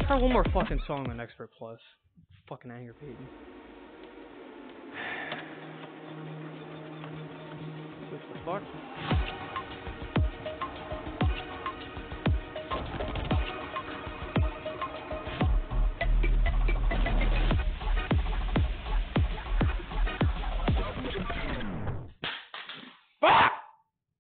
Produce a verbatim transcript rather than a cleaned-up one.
try one more fucking song on Expert Plus. Fucking anger Peyton. What the fuck?